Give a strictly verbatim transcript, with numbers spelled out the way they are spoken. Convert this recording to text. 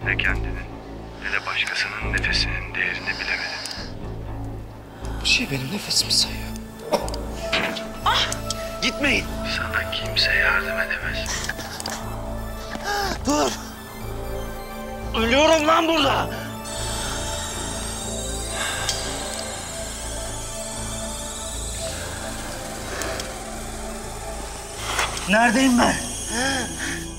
Ne kendinin ne de başkasının nefesinin değerini bilemedin. Bu şey benim nefesimi sayıyor. Ah! Gitmeyin. Sana kimse yardım edemez. Dur. Ölüyorum lan burada. Neredeyim ben?